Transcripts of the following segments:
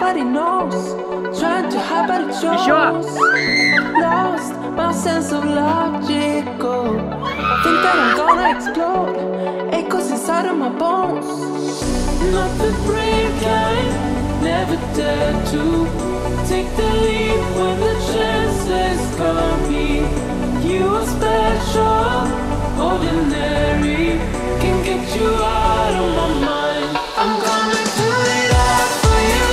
nobody knows. Trying to hide but it shows. Lost my sense of logical. Think that I'm gonna explode. Echoes inside of my bones. Not the brave kind, never dare to take the lead when the chances come. You are special, ordinary. Can get you out of my mind. I'm gonna do it all for you.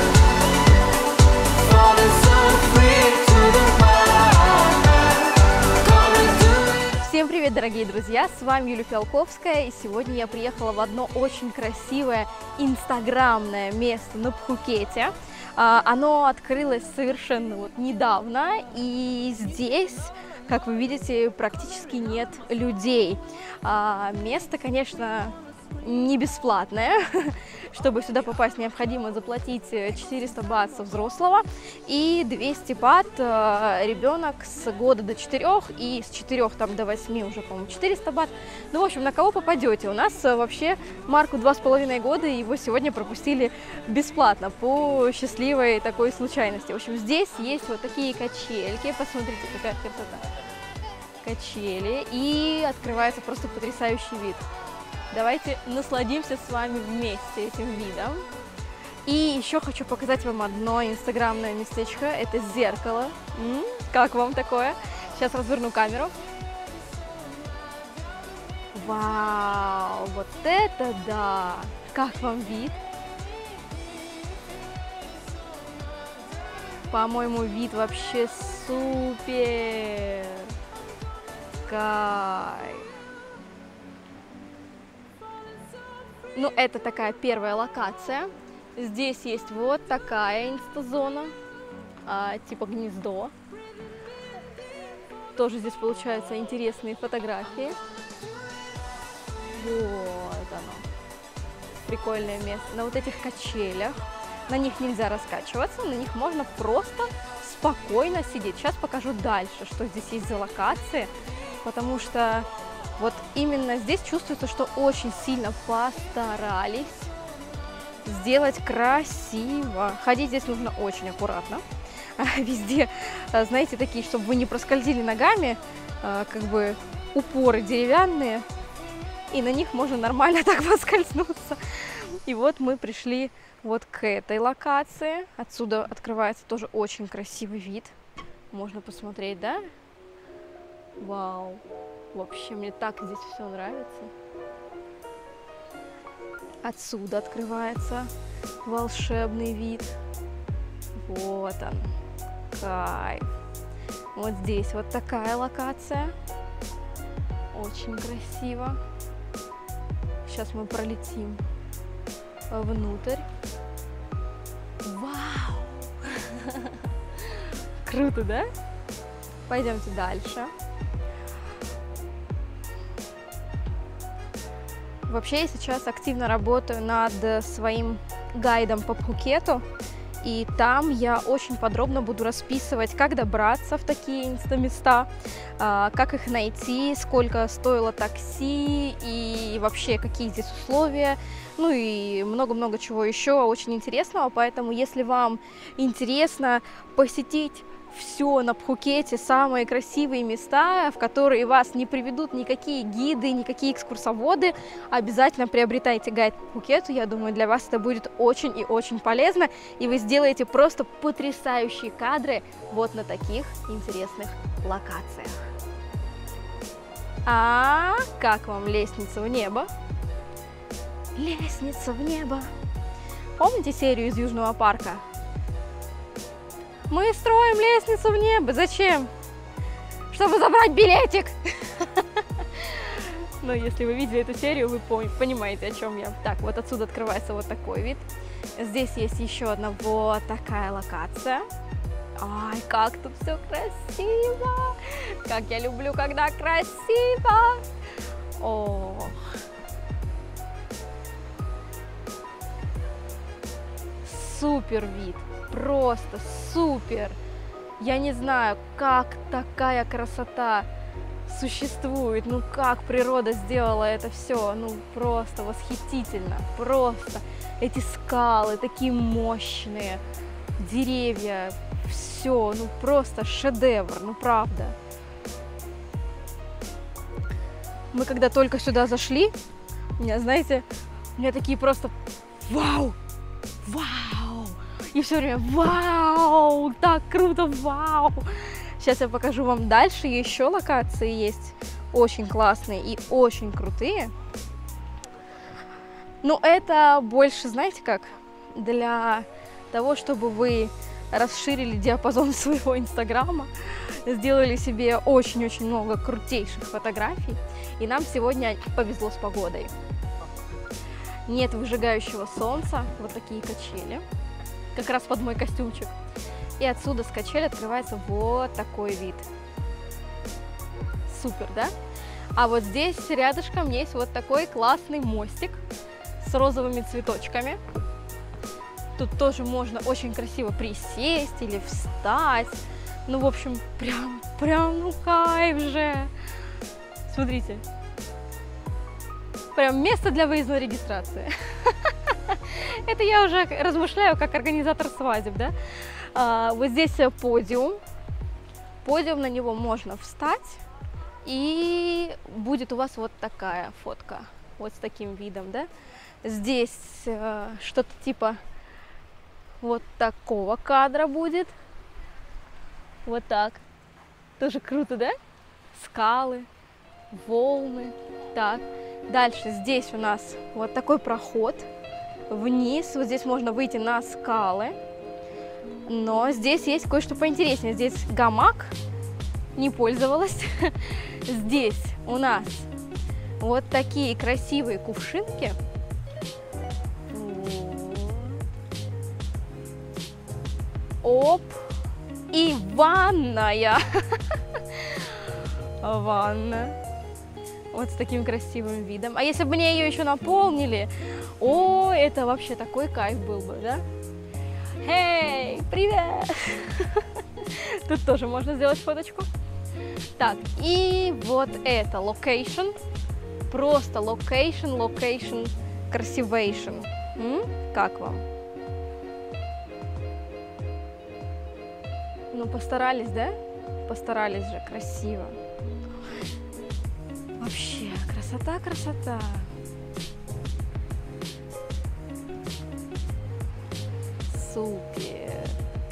Falling so free to the wild. Gonna do it. Всем привет, дорогие друзья! С вами Юлия Фиалковская, и сегодня я приехала в одно очень красивое инстаграмное место на Пхукете. Оно открылось совершенно недавно, и здесь, как вы видите, практически нет людей. Место, конечно, не бесплатное. Чтобы сюда попасть, необходимо заплатить 400 бат со взрослого и 200 бат ребенок с года до 4 и с 4 до 8 уже, по-моему, 400 бат. Ну, в общем, на кого попадете. У нас вообще Марку 2,5 года, и его сегодня пропустили бесплатно по счастливой такой случайности. В общем, здесь есть вот такие качельки. Посмотрите, какая красота. Качели. И открывается просто потрясающий вид. Давайте насладимся с вами вместе этим видом. И еще хочу показать вам одно инстаграмное местечко. Это зеркало. Как вам такое? Сейчас разверну камеру. Вау! Вот это да! Как вам вид? По-моему, вид вообще супер! Кайф! Ну, это такая первая локация. Здесь есть вот такая инстазона, типа гнездо. Тоже здесь получаются интересные фотографии. Вот оно. Прикольное место. На вот этих качелях. На них нельзя раскачиваться, на них можно просто спокойно сидеть. Сейчас покажу дальше, что здесь есть за локации, потому что вот именно здесь чувствуется, что очень сильно постарались сделать красиво. Ходить здесь нужно очень аккуратно. Везде, знаете, такие, чтобы вы не проскользили ногами, как бы упоры деревянные, и на них можно нормально так поскользнуться. И вот мы пришли вот к этой локации. Отсюда открывается тоже очень красивый вид. Можно посмотреть, да? Вау! Вообще, мне так здесь все нравится. Отсюда открывается волшебный вид. Вот он. Кайф. Вот здесь вот такая локация. Очень красиво. Сейчас мы пролетим внутрь. Вау! Круто, да? Пойдемте дальше. Вообще, я сейчас активно работаю над своим гайдом по Пхукету, и там я очень подробно буду расписывать, как добраться в такие инстаместа, как их найти, сколько стоило такси и вообще какие здесь условия, ну и много-много чего еще очень интересного. Поэтому, если вам интересно посетить все на Пхукете, самые красивые места, в которые вас не приведут никакие гиды, никакие экскурсоводы, обязательно приобретайте гайд по Пхукету. Я думаю, для вас это будет очень и очень полезно, и вы сделаете просто потрясающие кадры вот на таких интересных локациях. А как вам лестница в небо? Лестница в небо. Помните серию из Южного парка? Мы строим лестницу в небо. Зачем? Чтобы забрать билетик. Ну, если вы видели эту серию, вы понимаете, о чем я. Так, вот отсюда открывается вот такой вид. Здесь есть еще одна вот такая локация. Ай, как тут все красиво! Как я люблю, когда красиво! О! Супер вид! Просто супер! Я не знаю, как такая красота существует. Ну как природа сделала это все, ну просто восхитительно, просто. Эти скалы такие мощные, деревья, все, ну просто шедевр, ну правда. Мы когда только сюда зашли, у меня такие просто вау, вау, и все время вау, так круто, вау. Сейчас я покажу вам дальше, еще локации есть очень классные и очень крутые. Но это больше, знаете как, для того, чтобы вы расширили диапазон своего инстаграма, сделали себе очень-очень много крутейших фотографий. И нам сегодня повезло с погодой. Нет выжигающего солнца, вот такие качели, как раз под мой костюмчик. И отсюда с качели открывается вот такой вид. Супер, да? А вот здесь рядышком есть вот такой классный мостик с розовыми цветочками. Тут тоже можно очень красиво присесть или встать. Ну, в общем, прям, ну кайф же. Смотрите. Прям место для выездной регистрации. Это я уже размышляю как организатор свадеб, да? Вот здесь подиум. Подиум, на него можно встать. И будет у вас вот такая фотка. Вот с таким видом, да? Здесь что-то типа вот такого кадра будет. Вот так. Тоже круто, да? Скалы, волны. Так. Дальше здесь у нас вот такой проход вниз. Вот здесь можно выйти на скалы. Но здесь есть кое-что поинтереснее. Здесь гамак. Не пользовалась. Здесь у нас вот такие красивые кувшинки. Оп! И ванная. Ванна. Вот с таким красивым видом. А если бы мне ее еще наполнили, о, это вообще такой кайф был бы, да? Эй, привет! Тут тоже можно сделать фоточку. Так, и вот это локейшн. Просто локейшн, красивейшн. Как вам? Ну, постарались, да? Постарались же, красиво. Вообще, красота, красота. Супер.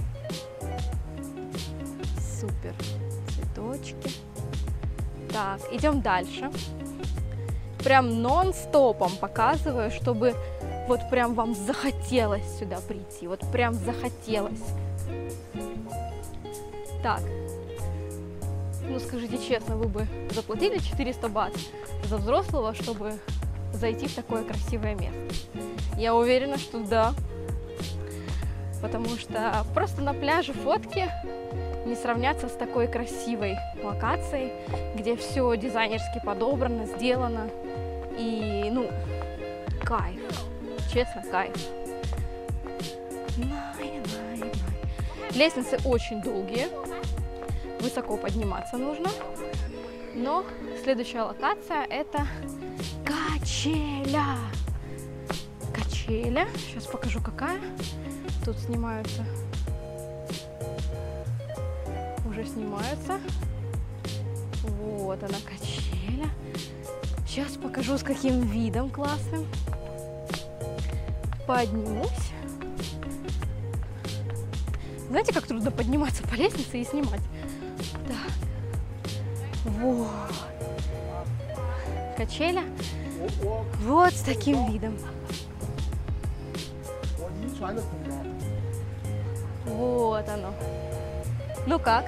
Супер. Цветочки. Так, идем дальше. Прям нон-стопом показываю, чтобы вот прям вам захотелось сюда прийти. Вот прям захотелось. Так, ну скажите честно, вы бы заплатили 400 бат за взрослого, чтобы зайти в такое красивое место? Я уверена, что да. Потому что просто на пляже фотки не сравнятся с такой красивой локацией, где все дизайнерски подобрано, сделано. И, ну, кайф. Честно, кайф. Лестницы очень долгие, высоко подниматься нужно, но следующая локация – это качеля. Качеля, сейчас покажу какая, тут снимаются, уже снимаются, вот она качеля, сейчас покажу с каким видом классным, поднимусь. Знаете, как трудно подниматься по лестнице и снимать? Так. Вот. Качеля. Вот с таким видом. Вот оно. Ну как?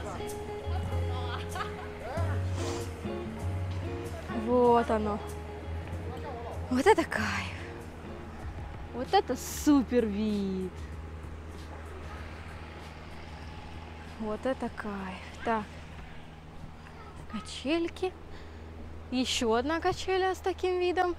Вот оно. Вот это кайф. Вот это супер вид. Вот это кайф. Так, качельки. Еще одна качеля с таким видом.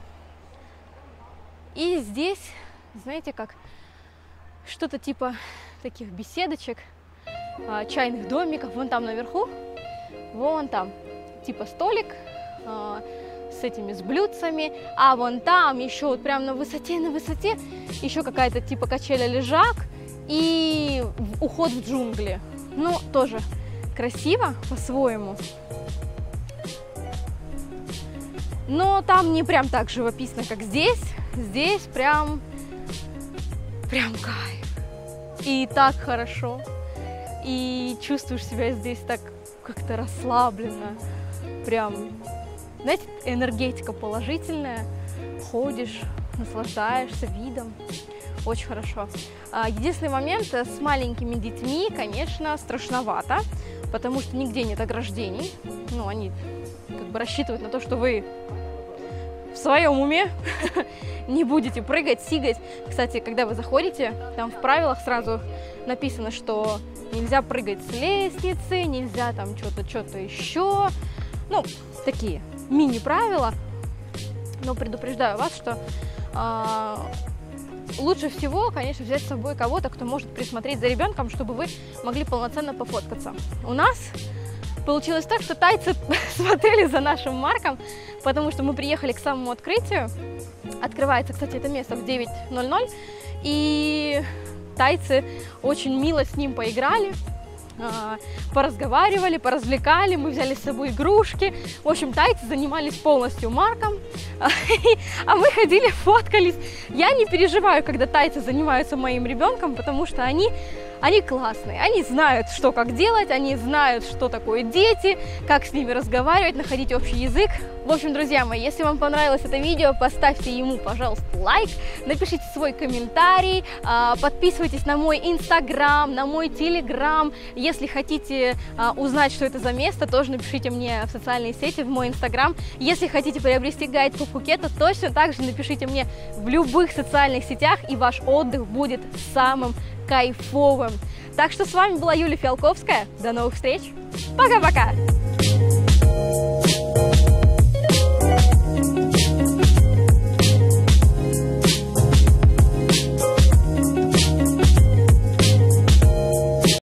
И здесь, знаете как, что-то типа таких беседочек, чайных домиков. Вон там наверху, вон там, типа столик с этими, с блюдцами, а вон там еще вот прям на высоте еще какая-то типа качеля-лежак и уход в джунгли. Ну, тоже красиво по-своему. Но там не прям так живописно, как здесь. Здесь прям кайф. И так хорошо. И чувствуешь себя здесь так как-то расслабленно. Прям, знаете, энергетика положительная. Ходишь, наслаждаешься видом. Очень хорошо. Единственный момент, с маленькими детьми, конечно, страшновато, потому что нигде нет ограждений. Ну, они как бы рассчитывают на то, что вы в своем уме не будете прыгать, сигать. Кстати, когда вы заходите, там в правилах сразу написано, что нельзя прыгать с лестницы, нельзя там что-то еще. Ну, такие мини-правила. Но предупреждаю вас, что лучше всего, конечно, взять с собой кого-то, кто может присмотреть за ребенком, чтобы вы могли полноценно пофоткаться. У нас получилось так, что тайцы смотрели за нашим Марком, потому что мы приехали к самому открытию. Открывается, кстати, это место в 9:00, и тайцы очень мило с ним поиграли, поразговаривали, поразвлекали, мы взяли с собой игрушки. В общем, тайцы занимались полностью Марком, а мы ходили, фоткались. Я не переживаю, когда тайцы занимаются моим ребенком, потому что они классные, они знают, что как делать, они знают, что такое дети, как с ними разговаривать, находить общий язык. В общем, друзья мои, если вам понравилось это видео, поставьте ему, пожалуйста, лайк, напишите свой комментарий, подписывайтесь на мой инстаграм, на мой телеграм. Если хотите узнать, что это за место, тоже напишите мне в социальные сети, в мой инстаграм. Если хотите приобрести гайд по Пхукету, точно так же напишите мне в любых социальных сетях, и ваш отдых будет самым кайфовым. Так что с вами была Юлия Фиалковская. До новых встреч. Пока-пока!